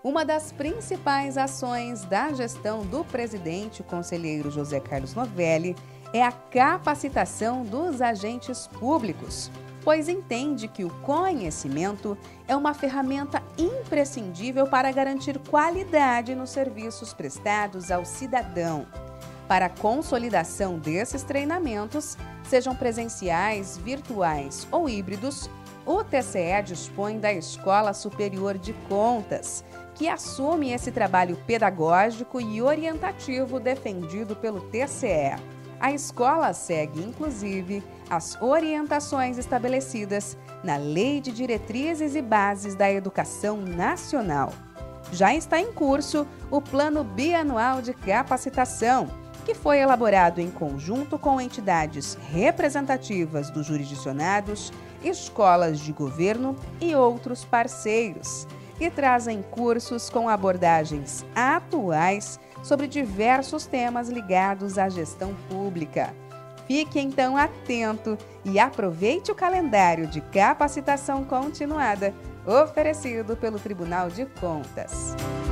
Uma das principais ações da gestão do presidente conselheiro José Carlos Novelli é a capacitação dos agentes públicos, pois entende que o conhecimento é uma ferramenta imprescindível para garantir qualidade nos serviços prestados ao cidadão. Para a consolidação desses treinamentos, sejam presenciais, virtuais ou híbridos, o TCE dispõe da Escola Superior de Contas, que assume esse trabalho pedagógico e orientativo defendido pelo TCE. A escola segue, inclusive, as orientações estabelecidas na Lei de Diretrizes e Bases da Educação Nacional. Já está em curso o Plano Bianual de Capacitação, que foi elaborado em conjunto com entidades representativas dos jurisdicionados, escolas de governo e outros parceiros, e trazem cursos com abordagens atuais sobre diversos temas ligados à gestão pública. Fique então atento e aproveite o calendário de capacitação continuada oferecido pelo Tribunal de Contas.